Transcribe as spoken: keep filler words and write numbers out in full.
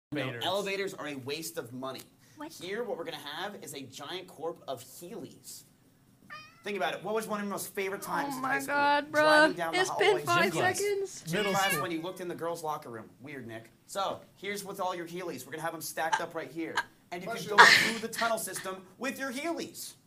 Elevators. No, elevators are a waste of money. What? Here, what we're going to have is a giant corp of Heelys. Think about it. What was one of your most favorite times Oh in my high school? god, Driving bruh. down It's the been hallways. five Gym class. seconds. Gym Middle class school. when you looked in the girls' locker room. Weird, Nick. So, here's with all your Heelys. We're going to have them stacked up right here. And you can go through the tunnel system with your Heelys.